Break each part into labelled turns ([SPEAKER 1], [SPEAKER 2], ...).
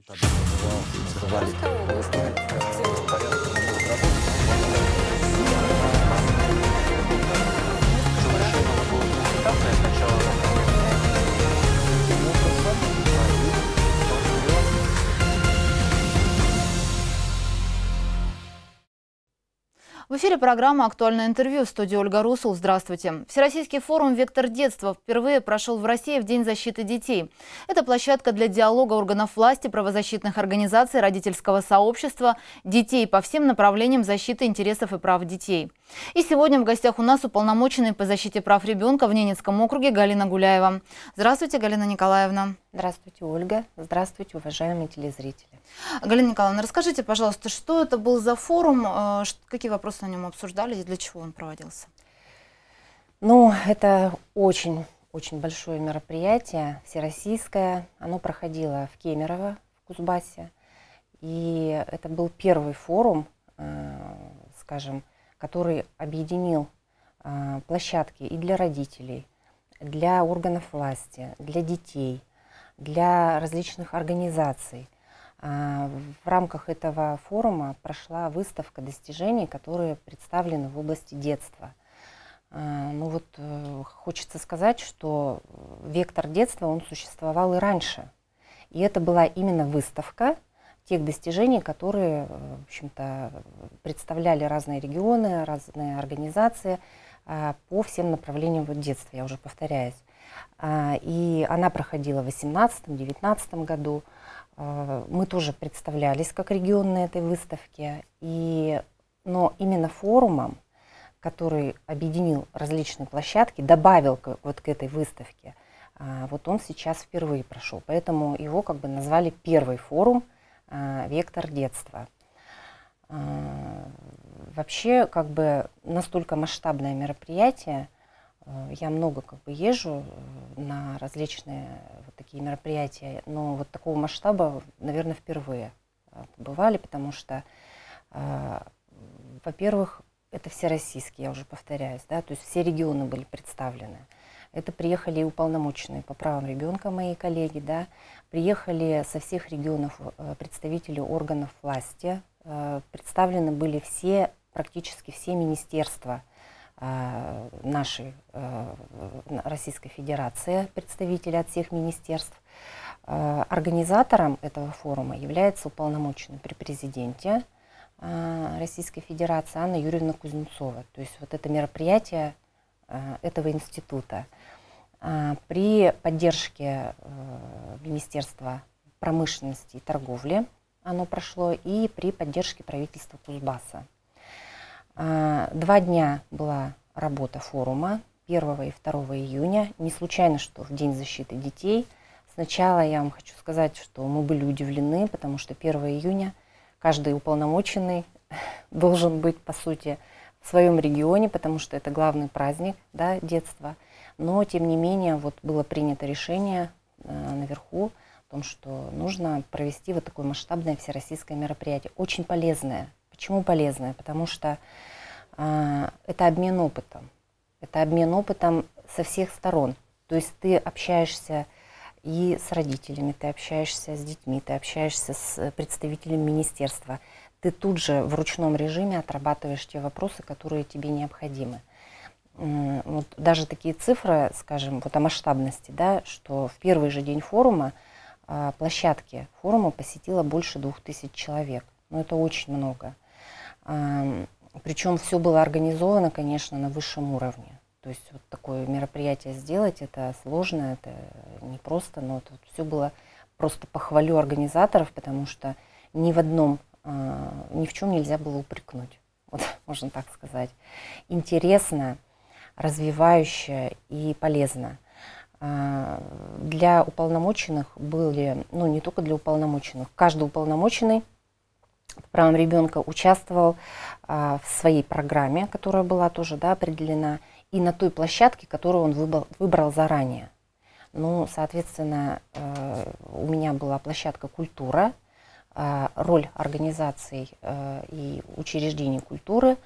[SPEAKER 1] Московская область.
[SPEAKER 2] В эфире программа «Актуальное интервью», в студии Ольга Русул. Здравствуйте. Всероссийский форум «Вектор детства» впервые прошел в России в День защиты детей. Это площадка для диалога органов власти, правозащитных организаций, родительского сообщества, детей по всем направлениям защиты интересов и прав детей. И сегодня в гостях у нас уполномоченный по защите прав ребенка в Ненецком округе Галина Гуляева. Здравствуйте, Галина Николаевна.
[SPEAKER 3] Здравствуйте, Ольга. Здравствуйте, уважаемые телезрители.
[SPEAKER 2] Галина Николаевна, расскажите, пожалуйста, что это был за форум, какие вопросы на нем обсуждались и для чего он проводился?
[SPEAKER 3] Ну, это очень большое мероприятие, всероссийское. Оно проходило в Кемерово, в Кузбассе. И это был первый форум, скажем, который объединил площадки и для родителей, для органов власти, для детей, для различных организаций. В рамках этого форума прошла выставка достижений, которые представлены в области детства. Ну вот, хочется сказать, что вектор детства, он существовал и раньше. И это была именно выставка тех достижений, которые, в общем-то, представляли разные регионы, разные организации по всем направлениям вот детства, я уже повторяюсь. И она проходила в 2018-2019 году. Мы тоже представлялись как регион на этой выставке. Но именно форумом, который объединил различные площадки, добавил вот к этой выставке, вот он сейчас впервые прошел. Поэтому его как бы назвали первый форум «Вектор детства». Вообще, как бы настолько масштабное мероприятие. Я много как бы езжу на различные вот такие мероприятия, но вот такого масштаба, наверное, впервые побывали, потому что, во-первых, это всероссийский, я уже повторяюсь, да, то есть все регионы были представлены. Это приехали и уполномоченные по правам ребенка, мои коллеги, да, приехали со всех регионов представители органов власти, представлены были практически все министерства нашей Российской Федерации, представители от всех министерств. Организатором этого форума является уполномоченный при президенте Российской Федерации Анна Юрьевна Кузнецова. То есть вот это мероприятие этого института. При поддержке Министерства промышленности и торговли оно прошло, и при поддержке правительства Кузбасса. 2 дня была работа форума, 1 и 2 июня. Не случайно, что в День защиты детей. Сначала я вам хочу сказать, что мы были удивлены, потому что 1 июня каждый уполномоченный должен быть, по сути, в своем регионе, потому что это главный праздник, да, детства. Но, тем не менее, вот было принято решение наверху о том, что нужно провести вот такое масштабное всероссийское мероприятие. Очень полезное. Почему полезное? Потому что это обмен опытом. Это обмен опытом со всех сторон. То есть ты общаешься и с родителями, ты общаешься с детьми, ты общаешься с представителями министерства. Ты тут же в ручном режиме отрабатываешь те вопросы, которые тебе необходимы. Вот даже такие цифры, скажем, вот о масштабности, да, что в первый же день форума площадки форума посетило больше 2000 человек. Ну, это очень много. Причем все было организовано, конечно, на высшем уровне. То есть вот такое мероприятие сделать, это сложно, это непросто, но вот все было, просто похвалю организаторов, потому что ни в чем нельзя было упрекнуть, вот, можно так сказать. Интересно, развивающе и полезно. Для уполномоченных были, ну не только для уполномоченных, каждый уполномоченный по правам ребенка участвовал в своей программе, которая была тоже, да, определена, и на той площадке, которую он выбрал заранее. Ну, соответственно, у меня была площадка «Культура», роль организаций и учреждений культуры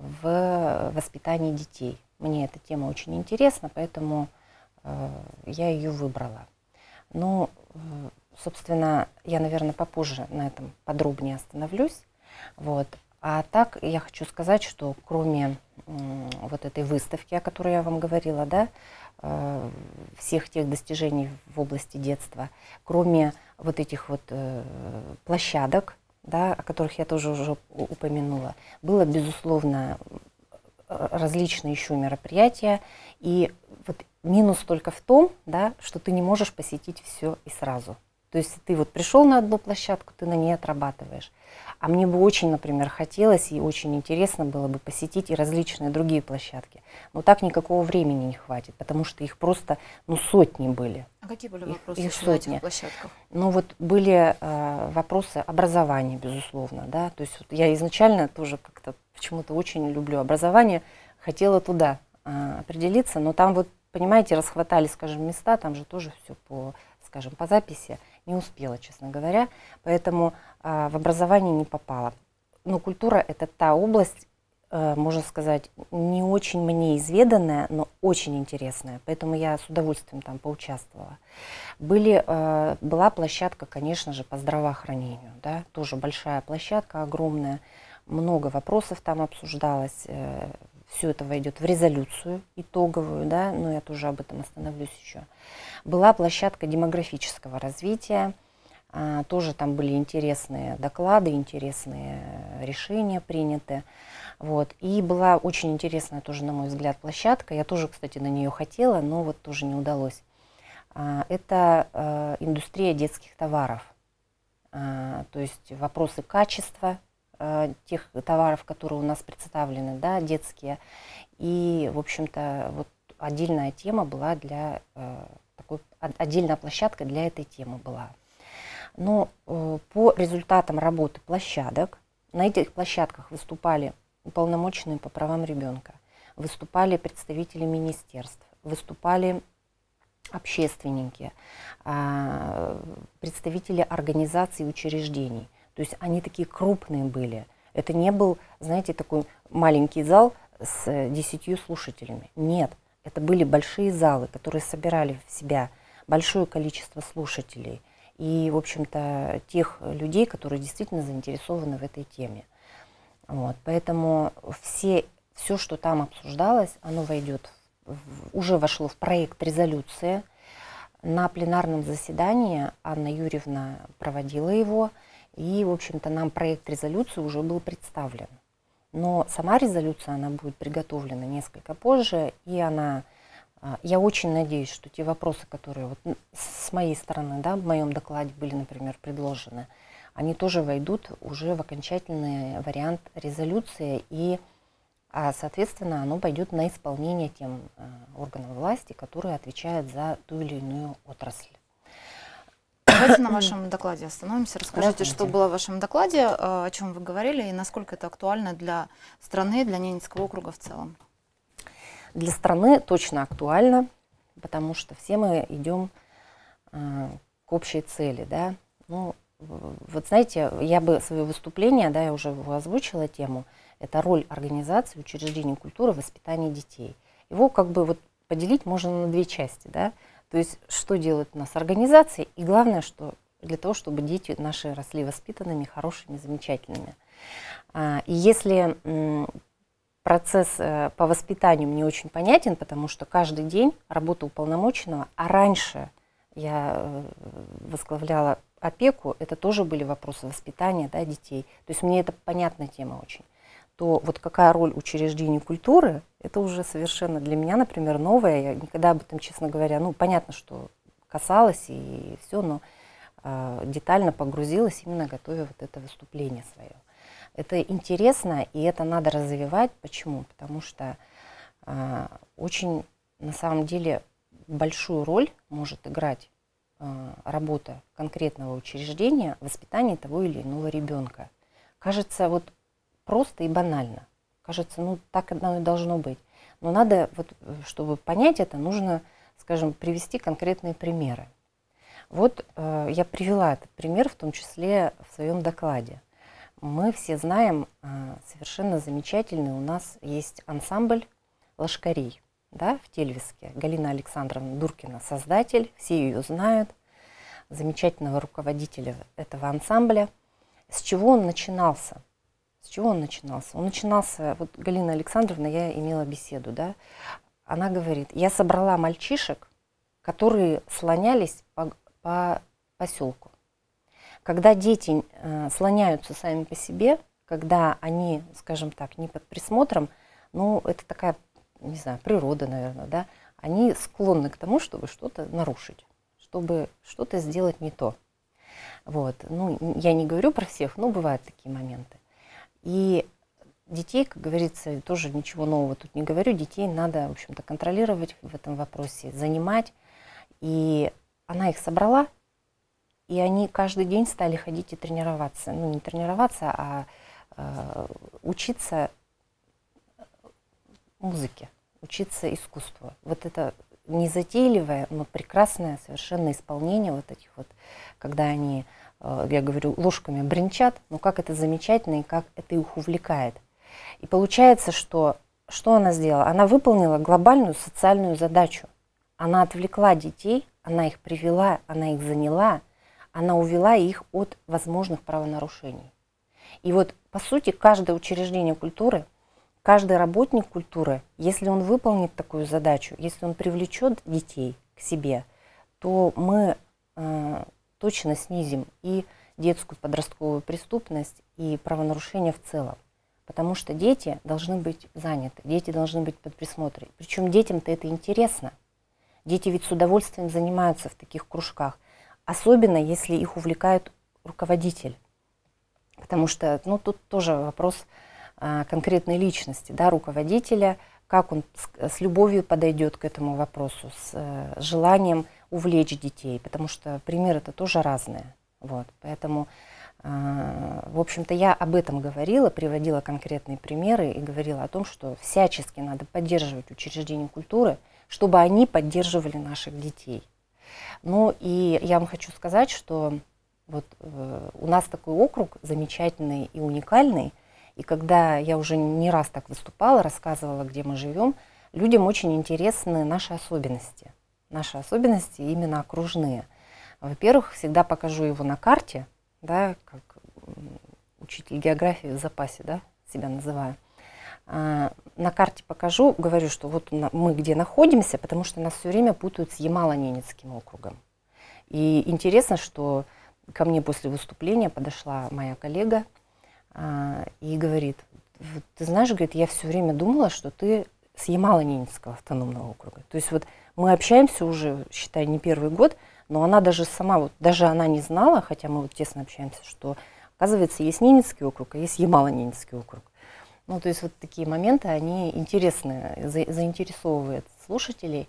[SPEAKER 3] в воспитании детей. Мне эта тема очень интересна, поэтому я ее выбрала. Но собственно, я, наверное, попозже на этом подробнее остановлюсь. Вот. А так я хочу сказать, что кроме вот этой выставки, о которой я вам говорила, да, всех тех достижений в области детства, кроме вот этих вот площадок, да, о которых я тоже уже упомянула, было, безусловно, различные еще мероприятия. И вот минус только в том, да, что ты не можешь посетить все и сразу. То есть ты вот пришел на одну площадку, ты на ней отрабатываешь. А мне бы очень, например, хотелось и очень интересно было бы посетить и различные другие площадки. Но так никакого времени не хватит, потому что их просто, ну, сотни были.
[SPEAKER 2] А какие были вопросы
[SPEAKER 3] их
[SPEAKER 2] на этих
[SPEAKER 3] сотни.
[SPEAKER 2] площадках?
[SPEAKER 3] Ну вот были вопросы образования, безусловно, да. То есть вот я изначально тоже как-то почему-то очень люблю образование, хотела туда определиться, но там вот, понимаете, расхватали, скажем, места, там же тоже все по, скажем, по записи. Не успела, честно говоря, поэтому в образование не попала. Но культура – это та область, можно сказать, не очень мне изведанная, но очень интересная, поэтому я с удовольствием там поучаствовала. Была площадка, конечно же, по здравоохранению, да, тоже большая площадка, огромная, много вопросов там обсуждалось, все это войдет в резолюцию итоговую, да, но я тоже об этом остановлюсь еще. Была площадка демографического развития, тоже там были интересные доклады, интересные решения приняты. Вот. И была очень интересная тоже, на мой взгляд, площадка, я тоже, кстати, на нее хотела, но вот тоже не удалось. Это индустрия детских товаров, то есть вопросы качества тех товаров, которые у нас представлены, да, детские. И, в общем-то, вот отдельная тема была для отдельная площадка для этой темы была. Но по результатам работы площадок, на этих площадках выступали уполномоченные по правам ребенка, выступали представители министерств, выступали общественники, представители организаций и учреждений. То есть они такие крупные были. Это не был, знаете, такой маленький зал с 10 слушателями. Нет, это были большие залы, которые собирали в себя большое количество слушателей и, в общем-то, тех людей, которые действительно заинтересованы в этой теме. Вот. Поэтому все, что там обсуждалось, оно уже вошло в проект резолюции. На пленарном заседании Анна Юрьевна проводила его, и, в общем-то, нам проект резолюции уже был представлен. Но сама резолюция, она будет приготовлена несколько позже, и я очень надеюсь, что те вопросы, которые вот с моей стороны, да, в моем докладе были, например, предложены, они тоже войдут уже в окончательный вариант резолюции, и, соответственно, оно пойдет на исполнение тем органам власти, которые отвечают за ту или иную отрасль.
[SPEAKER 2] Давайте на вашем докладе остановимся. Расскажите, что было в вашем докладе, о чем вы говорили, и насколько это актуально для страны, для Ненецкого округа в целом.
[SPEAKER 3] Для страны точно актуально, потому что все мы идем к общей цели. Да? Ну, вот знаете, я бы свое выступление, да, я уже его озвучила тему, это роль организации, учреждений культуры, воспитания детей. Его как бы вот поделить можно на две части. Да? То есть, что делают у нас организации, и главное, что для того, чтобы дети наши росли воспитанными, хорошими, замечательными. И если процесс по воспитанию мне очень понятен, потому что каждый день работа уполномоченного, а раньше я возглавляла опеку, это тоже были вопросы воспитания, да, детей. То есть мне это понятная тема очень. То вот какая роль учреждений культуры, это уже совершенно для меня, например, новое. Я никогда об этом, честно говоря, ну, понятно, что касалось и все, но детально погрузилась, именно готовя вот это выступление свое. Это интересно, и это надо развивать. Почему? Потому что очень, на самом деле, большую роль может играть работа конкретного учреждения в воспитании того или иного ребенка. Кажется, вот просто и банально. Кажется, ну так оно и должно быть. Но надо, вот, чтобы понять это, нужно, скажем, привести конкретные примеры. Вот я привела этот пример, в том числе в своем докладе. Мы все знаем, совершенно замечательный у нас есть ансамбль лошкарей, да, в Тельвиске. Галина Александровна Дуркина, создатель, все ее знают. замечательного руководителя этого ансамбля. С чего он начинался? С чего он начинался? Он начинался, вот Галина Александровна, я имела беседу, да, она говорит, я собрала мальчишек, которые слонялись по поселку. Когда дети слоняются сами по себе, когда они, скажем так, не под присмотром, ну, это такая, не знаю, природа, наверное, да, они склонны к тому, чтобы что-то нарушить, чтобы что-то сделать не то. Вот. Ну, я не говорю про всех, но бывают такие моменты. И детей, как говорится, тоже ничего нового тут не говорю, детей надо, в общем-то, контролировать в этом вопросе, занимать. И она их собрала, и они каждый день стали ходить и тренироваться. Ну, не тренироваться, а учиться музыке, учиться искусству. Вот это незатейливое, но прекрасное совершенно исполнение вот этих вот, когда они, я говорю, ложками бренчат, но как это замечательно и как это их увлекает. И получается, что она сделала? Она выполнила глобальную социальную задачу. Она отвлекла детей, она их привела, она их заняла, она увела их от возможных правонарушений. И вот, по сути, каждое учреждение культуры, каждый работник культуры, если он выполнит такую задачу, если он привлечет детей к себе, то мы точно снизим и детскую подростковую преступность, и правонарушения в целом. Потому что дети должны быть заняты, дети должны быть под присмотром. Причем детям-то это интересно. Дети ведь с удовольствием занимаются в таких кружках, особенно если их увлекает руководитель. Потому что, ну, тут тоже вопрос конкретной личности, да, руководителя, как он с любовью подойдет к этому вопросу, с желанием увлечь детей, потому что примеры-то тоже разные. Вот, поэтому, в общем-то, я об этом говорила, приводила конкретные примеры и говорила о том, что всячески надо поддерживать учреждения культуры, чтобы они поддерживали наших детей. Ну и я вам хочу сказать, что вот у нас такой округ замечательный и уникальный, и когда я уже не раз так выступала, рассказывала, где мы живем, людям очень интересны наши особенности. Наши особенности именно окружные. Во-первых, всегда покажу его на карте, да, как учитель географии в запасе, да, себя называю. На карте покажу, говорю, что вот мы где находимся, потому что нас все время путают с Ямало-Ненецким округом. И интересно, что ко мне после выступления подошла моя коллега и говорит, ты знаешь, говорит, я все время думала, что ты с Ямало-Ненецкого автономного округа. То есть вот мы общаемся уже, считай, не первый год, но она даже сама, вот даже она не знала, хотя мы вот тесно общаемся, что, оказывается, есть Ненецкий округ, а есть Ямало-Ненецкий округ. Ну, то есть вот такие моменты, они интересны, заинтересовывают слушателей.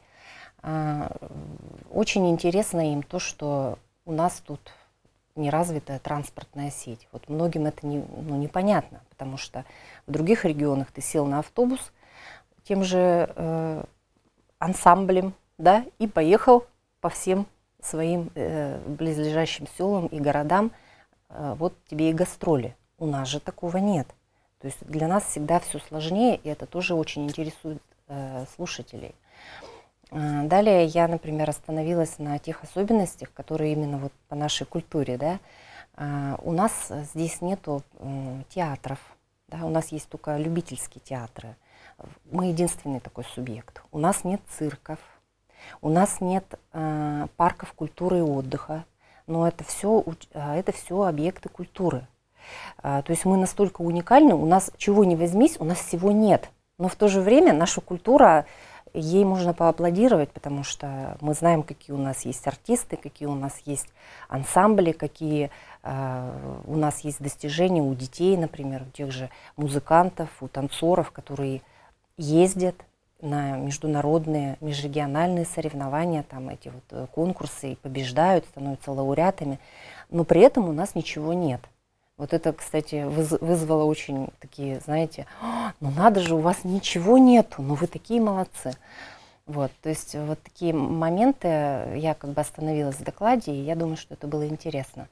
[SPEAKER 3] Очень интересно им то, что у нас тут неразвитая транспортная сеть. Вот многим это непонятно, потому что в других регионах ты сел на автобус тем же ансамблем, да, и поехал по всем своим близлежащим селам и городам. Вот тебе и гастроли. У нас же такого нет. То есть для нас всегда все сложнее, и это тоже очень интересует слушателей. Далее я, например, остановилась на тех особенностях, которые именно вот по нашей культуре. Да? У нас здесь нету театров, да? У нас есть только любительские театры. Мы единственный такой субъект. У нас нет цирков, у нас нет парков культуры и отдыха, но это все объекты культуры. То есть мы настолько уникальны, у нас чего ни возьмись, у нас всего нет. Но в то же время наша культура, ей можно поаплодировать, потому что мы знаем, какие у нас есть артисты, какие у нас есть ансамбли, какие у нас есть достижения у детей, например, у тех же музыкантов, у танцоров, которые ездят на международные, межрегиональные соревнования, там эти вот конкурсы и побеждают, становятся лауреатами, но при этом у нас ничего нет. Вот это, кстати, вызвало очень такие, знаете, ну надо же, у вас ничего нету, ну вы такие молодцы. Вот, то есть вот такие моменты я как бы остановилась в докладе, и я думаю, что это было интересно.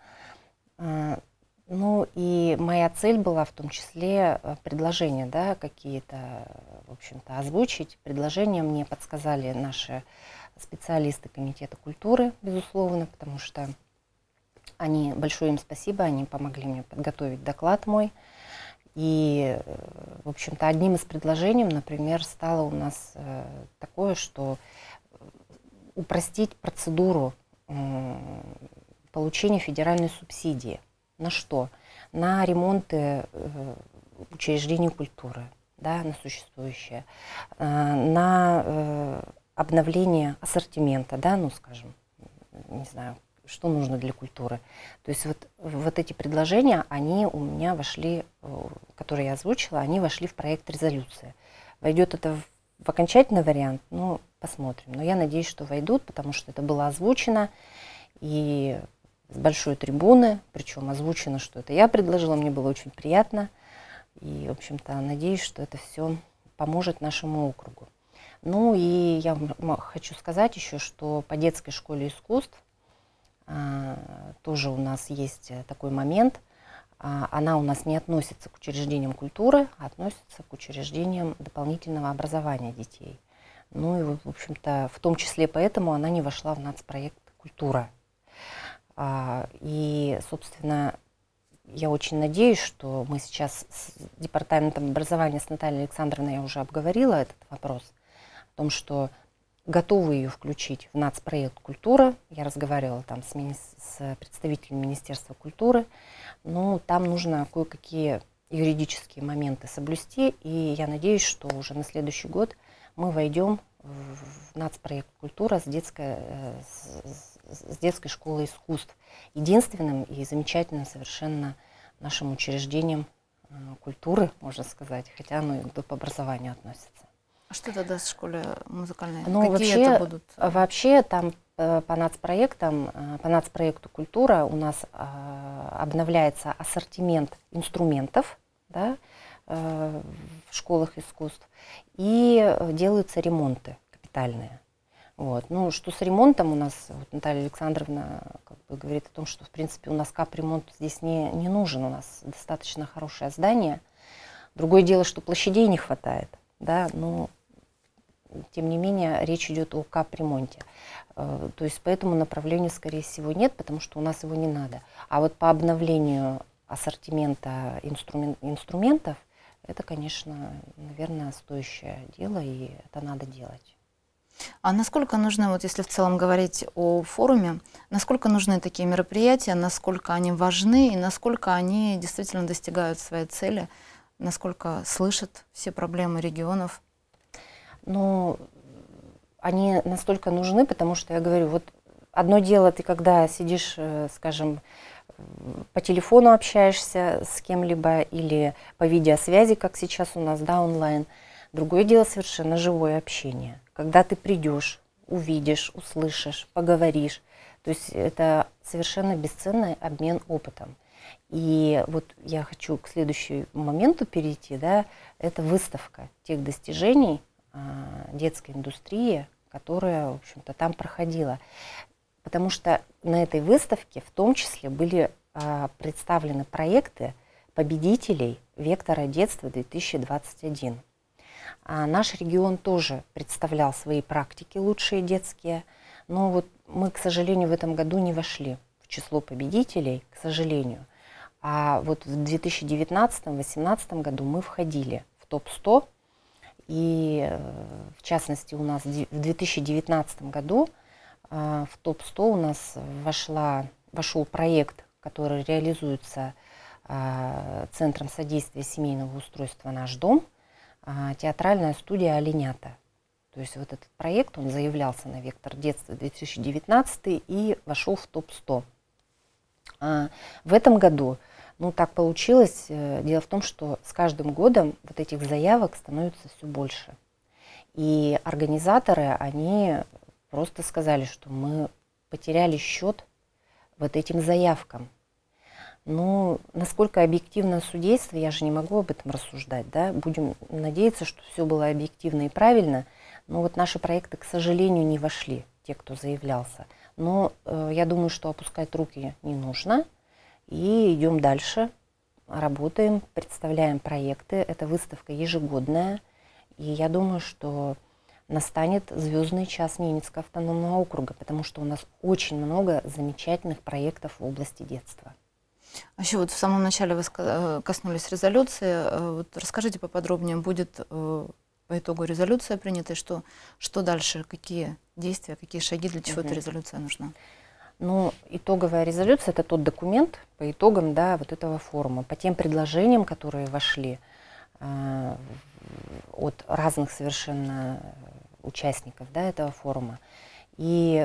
[SPEAKER 3] Ну и моя цель была в том числе предложения, да, какие-то, в общем-то, озвучить. Предложения мне подсказали наши специалисты Комитета культуры, безусловно, потому что Большое им спасибо, они помогли мне подготовить доклад мой. И, в общем-то, одним из предложений, например, стало у нас такое, что упростить процедуру получения федеральной субсидии. На что? На ремонты учреждений культуры, да, на существующие, на обновление ассортимента, да, ну, скажем, не знаю, что нужно для культуры. То есть вот эти предложения, они у меня вошли, которые я озвучила, они вошли в проект резолюции. Войдет это в окончательный вариант, ну, посмотрим. Но я надеюсь, что войдут, потому что это было озвучено и с большой трибуны, причем озвучено, что это я предложила, мне было очень приятно. И, в общем-то, надеюсь, что это все поможет нашему округу. Ну и я хочу сказать еще, что по детской школе искусств тоже у нас есть такой момент. Она у нас не относится к учреждениям культуры, а относится к учреждениям дополнительного образования детей. Ну и, в общем-то, в том числе поэтому она не вошла в нацпроект «Культура». И, собственно, я очень надеюсь, что мы сейчас с Департаментом образования, с Натальей Александровной я уже обговорила этот вопрос, о том, что готовы ее включить в нацпроект «Культура». Я разговаривала там с представителем Министерства культуры, но там нужно кое-какие юридические моменты соблюсти, и я надеюсь, что уже на следующий год мы войдем в нацпроект «Культура» с детской школой искусств. Единственным и замечательным совершенно нашим учреждением культуры, можно сказать, хотя оно и к доп. Образованию относится.
[SPEAKER 2] А что тогда в школе музыкальной?
[SPEAKER 3] Ну,
[SPEAKER 2] какие это будут?
[SPEAKER 3] Вообще там по нацпроекту «Культура» у нас обновляется ассортимент инструментов, да, в школах искусств, и делаются ремонты капитальные. Вот. Ну, что с ремонтом у нас, вот Наталья Александровна как бы говорит о том, что, в принципе, у нас капремонт здесь не нужен, у нас достаточно хорошее здание. Другое дело, что площадей не хватает, да, но тем не менее речь идет о капремонте. То есть по этому направлению, скорее всего, нет, потому что у нас его не надо. А вот по обновлению ассортимента инструментов, это, конечно, наверное, стоящее дело, и это надо делать.
[SPEAKER 2] А насколько нужны, вот если в целом говорить о форуме, насколько нужны такие мероприятия, насколько они важны и насколько они действительно достигают своей цели, насколько слышат все проблемы регионов?
[SPEAKER 3] Ну, они настолько нужны, потому что, я говорю, вот одно дело, ты когда сидишь, скажем, по телефону общаешься с кем-либо или по видеосвязи, как сейчас у нас, да, онлайн. Другое дело совершенно живое общение. Когда ты придешь, увидишь, услышишь, поговоришь. То есть это совершенно бесценный обмен опытом. И вот я хочу к следующему моменту перейти, да, это выставка тех достижений детской индустрии, которая, в общем-то, там проходила. Потому что на этой выставке в том числе были представлены проекты победителей «Вектора детства-2021». Наш регион тоже представлял свои практики лучшие детские, но вот мы, к сожалению, в этом году не вошли в число победителей, к сожалению. А вот в 2019-2018 году мы входили в топ-100, и в частности у нас в 2019 году в топ-100 у нас вошел проект, который реализуется Центром содействия семейного устройства «Наш дом», театральная студия «Оленята». То есть вот этот проект, он заявлялся на «Вектор детства 2019» и вошел в топ-100. В этом году, ну так получилось, дело в том, что с каждым годом вот этих заявок становится все больше. И организаторы, они просто сказали, что мы потеряли счет вот этим заявкам. Ну, насколько объективно судейство, я же не могу об этом рассуждать, да, будем надеяться, что все было объективно и правильно, но вот наши проекты, к сожалению, не вошли, те, кто заявлялся. Но я думаю, что опускать руки не нужно, и идем дальше, работаем, представляем проекты, эта выставка ежегодная, и я думаю, что настанет звездный час Ненецкого автономного округа, потому что у нас очень много замечательных проектов в области детства.
[SPEAKER 2] А еще вот в самом начале вы коснулись резолюции. Вот расскажите поподробнее, будет по итогу резолюция принята, и что дальше, какие действия, какие шаги, для чего эта резолюция нужна?
[SPEAKER 3] Ну, итоговая резолюция – это тот документ по итогам, да, вот этого форума, по тем предложениям, которые вошли от разных совершенно участников, да, этого форума. И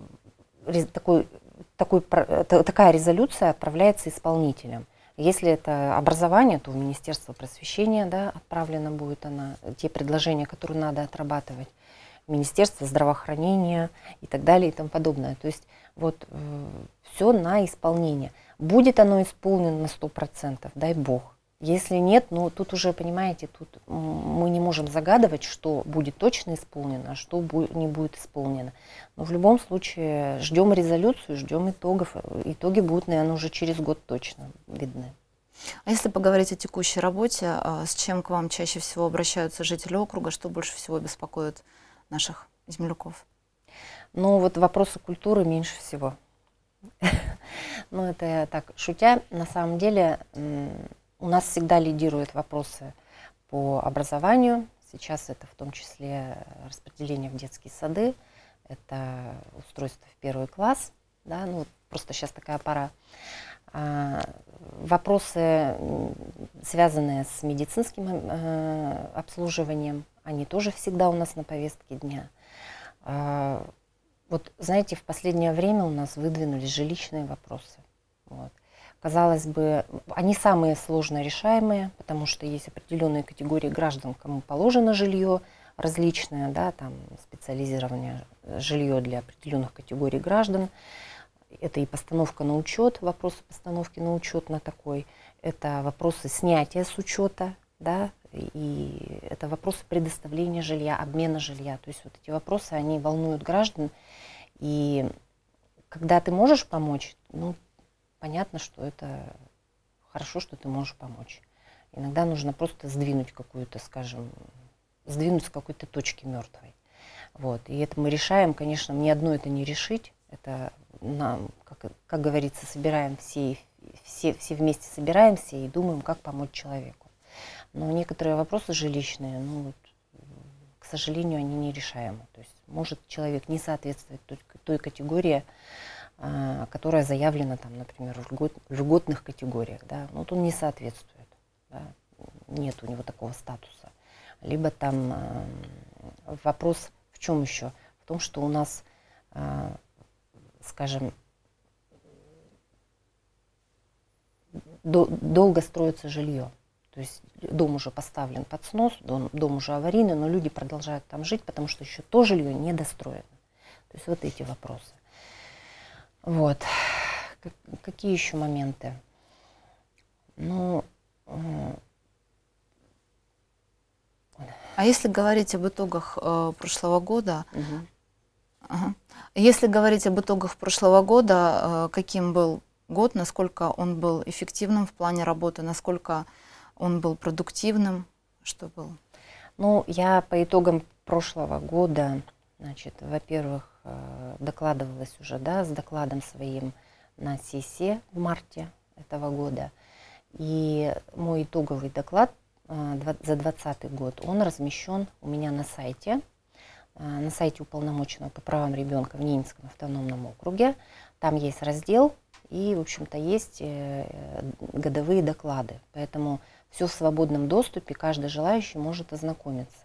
[SPEAKER 3] такая резолюция отправляется исполнителям. Если это образование, то в Министерство просвещения, да, отправлена будет она, те предложения, которые надо отрабатывать, Министерство здравоохранения и так далее и тому подобное. То есть вот все на исполнение. Будет оно исполнено на 100%, дай бог. Если нет, ну тут уже, понимаете, тут мы не можем загадывать, что будет точно исполнено, а что не будет исполнено. Но в любом случае ждем резолюцию, ждем итогов. Итоги будут, наверное, уже через год точно видны.
[SPEAKER 2] А если поговорить о текущей работе, с чем к вам чаще всего обращаются жители округа, что больше всего беспокоит наших земляков?
[SPEAKER 3] Ну вот вопросы культуры меньше всего. Ну это я так шутя. На самом деле у нас всегда лидируют вопросы по образованию. Сейчас это в том числе распределение в детские сады, это устройство в 1 класс. Да, ну, просто сейчас такая пора. Вопросы, связанные с медицинским обслуживанием, они тоже всегда у нас на повестке дня. Вот знаете, в последнее время у нас выдвинулись жилищные вопросы. Вот. Казалось бы, они самые сложно решаемые, потому что есть определенные категории граждан, кому положено жилье различное, да, там специализированное жилье для определенных категорий граждан. Это и постановка на учет, вопросы постановки на учет на такой, это вопросы снятия с учета, да, и это вопросы предоставления жилья, обмена жилья. То есть вот эти вопросы, они волнуют граждан, и когда ты можешь помочь, ну, понятно, что это хорошо, что ты можешь помочь. Иногда нужно просто сдвинуть какую-то, скажем, сдвинуть с какой-то точки мертвой. Вот. И это мы решаем, конечно, ни одно это не решить. Это нам, как говорится, собираем все вместе собираемся и думаем, как помочь человеку. Но некоторые вопросы жилищные, ну, вот, к сожалению, они нерешаемы. То есть может человек не соответствовать той категории, которая заявлена, там, например, в льготных категориях, да, вот он не соответствует, да, нет у него такого статуса. Либо там вопрос в чем еще? В том, что у нас, скажем, долго строится жилье. То есть дом уже поставлен под снос, дом уже аварийный, но люди продолжают там жить, потому что еще то жилье не достроено. То есть вот эти вопросы. Вот. Какие еще моменты? Ну,
[SPEAKER 2] а если говорить об итогах прошлого года, если говорить об итогах прошлого года, каким был год, насколько он был эффективным в плане работы, насколько он был продуктивным, что было?
[SPEAKER 3] Ну, я по итогам прошлого года, значит, во-первых, докладывалась уже, да, с докладом своим на сессии в марте этого года. И мой итоговый доклад за 2020 год, он размещен у меня на сайте уполномоченного по правам ребенка в Ненецком автономном округе. Там есть раздел и, в общем-то, есть годовые доклады. Поэтому все в свободном доступе, каждый желающий может ознакомиться.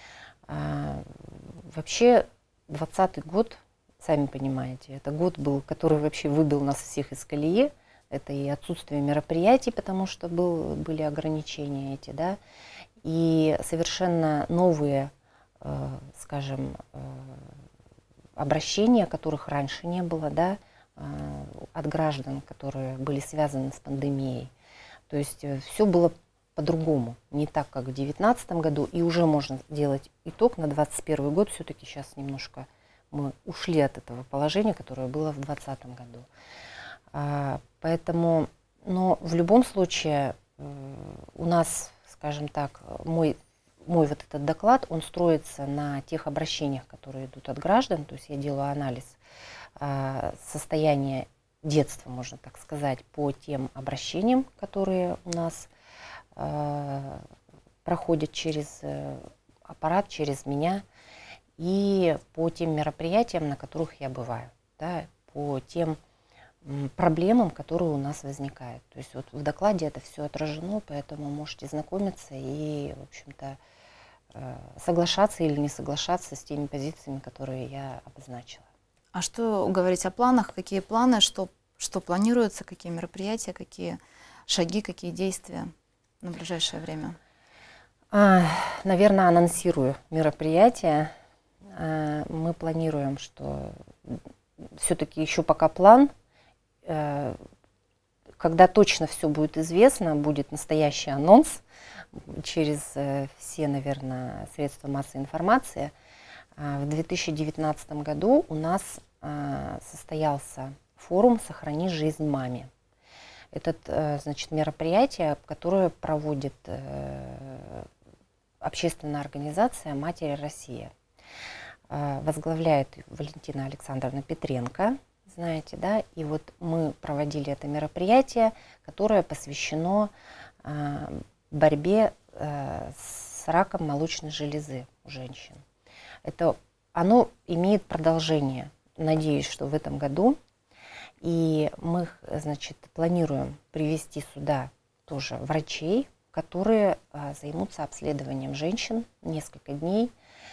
[SPEAKER 3] Вообще, 2020 год, сами понимаете, это год был, который вообще выбил нас всех из колеи. Это и отсутствие мероприятий, потому что были ограничения эти, да, и совершенно новые, скажем, обращения, которых раньше не было, да, от граждан, которые были связаны с пандемией. То есть все было по-другому, не так, как в 2019 году, и уже можно делать итог на 2021 год. Все-таки сейчас немножко мы ушли от этого положения, которое было в 2020 году. Поэтому, но в любом случае у нас, скажем так, мой мой вот этот доклад, он строится на тех обращениях, которые идут от граждан, то есть я делаю анализ состояния детства, можно так сказать, по тем обращениям, которые у нас проходят через аппарат, через меня, и по тем мероприятиям, на которых я бываю, да, по тем проблемам, которые у нас возникают. То есть вот в докладе это все отражено, поэтому можете знакомиться и, в общем-то, соглашаться или не соглашаться с теми позициями, которые я обозначила.
[SPEAKER 2] А что говорить о планах? Какие планы, что планируется, какие мероприятия, какие шаги, какие действия на ближайшее время?
[SPEAKER 3] Наверное, анонсирую мероприятия. Мы планируем, что все-таки еще пока план. Когда точно все будет известно, будет настоящий анонс через все, наверное, средства массовой информации. В 2019 году у нас состоялся форум «Сохрани жизнь маме». Это, значит, мероприятие, которое проводит общественная организация «Матери России». Возглавляет Валентина Александровна Петренко, знаете, да, и вот мы проводили это мероприятие, которое посвящено борьбе с раком молочной железы у женщин. Оно имеет продолжение, надеюсь, что в этом году, и мы, значит, планируем привести сюда тоже врачей, которые займутся обследованием женщин несколько дней.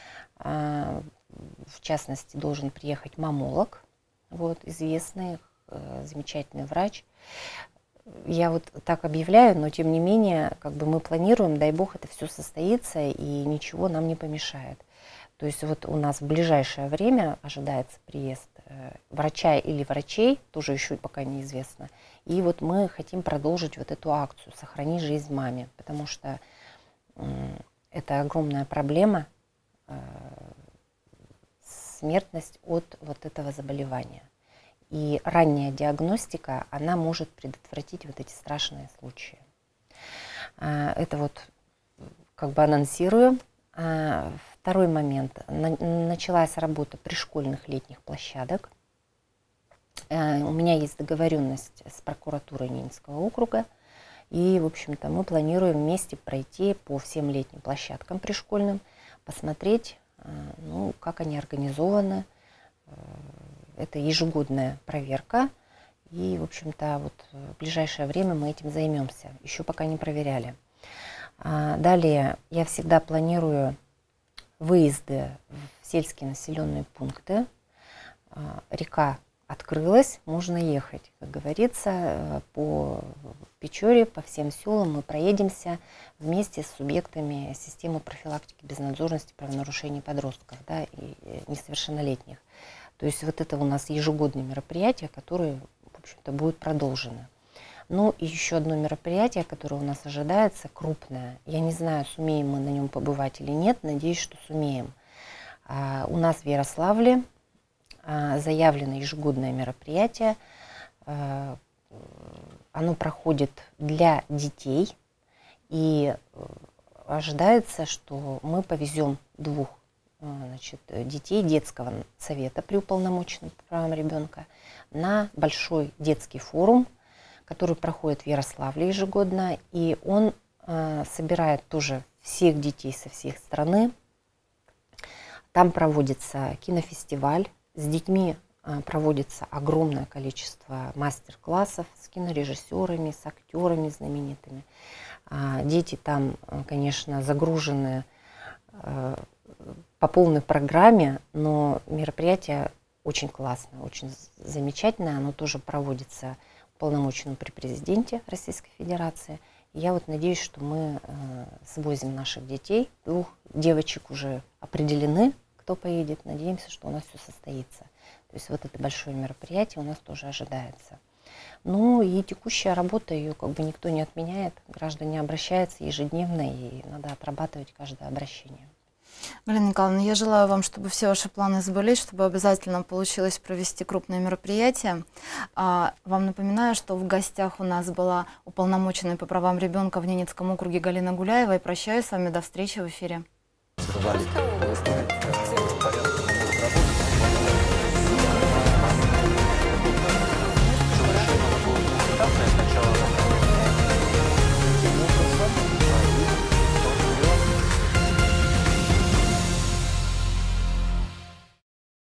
[SPEAKER 3] В частности, должен приехать маммолог, вот, известный, замечательный врач. Я вот так объявляю, но тем не менее, как бы мы планируем, дай бог, это все состоится и ничего нам не помешает. То есть вот у нас в ближайшее время ожидается приезд врача или врачей, тоже еще пока неизвестно. И вот мы хотим продолжить вот эту акцию «Сохрани жизнь маме», потому что это огромная проблема, смертность от вот этого заболевания. И ранняя диагностика, она может предотвратить вот эти страшные случаи. Это вот как бы анонсирую. Второй момент. Началась работа пришкольных летних площадок. У меня есть договоренность с прокуратурой Ненецкого округа. И, в общем-то, мы планируем вместе пройти по всем летним площадкам пришкольным, посмотреть, ну, как они организованы. Это ежегодная проверка. И, в общем-то, вот в ближайшее время мы этим займемся. Еще пока не проверяли. Далее я всегда планирую выезды в сельские населенные пункты. Река открылась, можно ехать. Как говорится, по Печоре, по всем селам мы проедемся вместе с субъектами системы профилактики безнадзорности правонарушений подростков, да, и несовершеннолетних. То есть вот это у нас ежегодные мероприятия, которые, в общем-то, будут продолжены. Ну и еще одно мероприятие, которое у нас ожидается, крупное. Я не знаю, сумеем мы на нем побывать или нет, надеюсь, что сумеем. У нас в Ярославле заявлено ежегодное мероприятие. Оно проходит для детей. И ожидается, что мы повезем двух, значит, детей детского совета при уполномоченном по правам ребенка на большой детский форум, который проходит в Ярославле ежегодно. И он собирает тоже всех детей со всей страны. Там проводится кинофестиваль. С детьми проводится огромное количество мастер-классов с кинорежиссерами, с актерами знаменитыми. Дети там, конечно, загружены по полной программе, но мероприятие очень классное, очень замечательное. Оно тоже проводится уполномоченным при президенте Российской Федерации. И я вот надеюсь, что мы свозим наших детей. Двух девочек уже определены, кто поедет. Надеемся, что у нас все состоится. То есть вот это большое мероприятие у нас тоже ожидается. Ну и текущая работа, ее как бы никто не отменяет. Граждане обращаются ежедневно, и надо отрабатывать каждое обращение.
[SPEAKER 2] Галина Николаевна, я желаю вам, чтобы все ваши планы сбылись, чтобы обязательно получилось провести крупные мероприятия. Вам напоминаю, что в гостях у нас была уполномоченная по правам ребенка в Ненецком округе Галина Гуляева. И прощаюсь с вами до встречи в эфире.